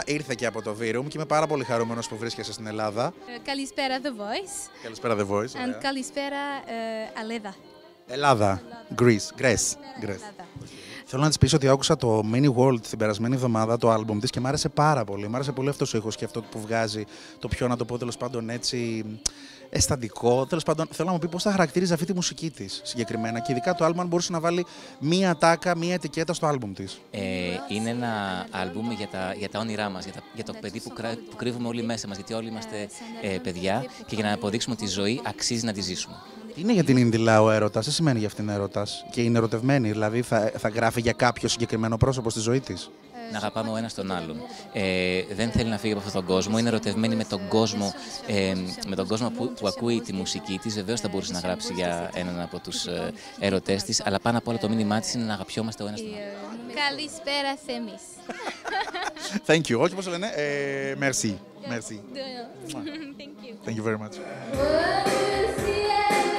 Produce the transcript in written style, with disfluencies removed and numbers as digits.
ήρθε και από το Virum και είμαι πάρα πολύ χαρούμενος που βρίσκεσαι στην Ελλάδα. Καλησπέρα The Voice. Καλησπέρα The Voice. And καλησπέρα Ελλάδα. Ελλάδα. Greece. Θέλω να της πεις ότι άκουσα το Mini World την περασμένη εβδομάδα, το άλμπουμ της, και μ' άρεσε πάρα πολύ. Μ' άρεσε πολύ αυτός ο ήχος και αυτό που βγάζει, το πιο, να το πω τέλος πάντων έτσι, αισθαντικό. Τέλος πάντων, θέλω να μου πει πώς θα χαρακτήριζε αυτή τη μουσική της συγκεκριμένα και ειδικά το άλμπουμ, αν μπορούσε να βάλει μία τάκα, μία ετικέτα στο άλμπουμ της. Είναι ένα άλμπουμ για τα όνειρά μας, για το παιδί που κρύβουμε όλοι μέσα μας, γιατί όλοι είμαστε παιδιά και για να αποδείξουμε ότι η ζωή αξίζει να τη ζήσουμε. Τι είναι για την Ινδιλά ο έρωτας, τι σημαίνει για αυτήν έρωτας, και είναι ερωτευμένη, δηλαδή θα γράφει για κάποιο συγκεκριμένο πρόσωπο στη ζωή της? Να αγαπάμε ο ένας τον άλλον. Δεν θέλει να φύγει από αυτόν τον κόσμο, είναι ερωτευμένη με τον κόσμο, που ακούει τη μουσική της. Βεβαίως θα μπορούσε να γράψει για έναν από τους ερωτές της, αλλά πάνω απ' όλα το μήνυμά της είναι να αγαπιόμαστε ο ένας τον άλλον. Καλησπέρα σε εμείς. Thank you. Όχι πώς το λένε, merci. Thank you. Thank you very much.